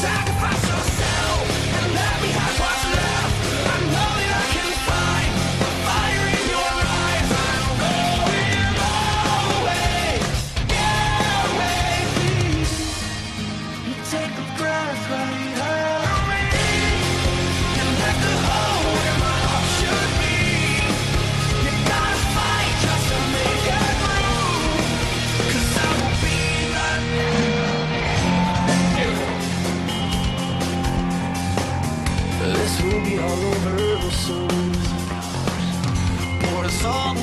Sacrifice yourself and let me have what's left. I know that I can find the fire in your eyes. I'm going all the way, yeah, away, please. You take a breath right out of me and let the hole where my heart should be. You gotta fight just to make it through, 'cause I will be right there. This will be all over soon. Pour us all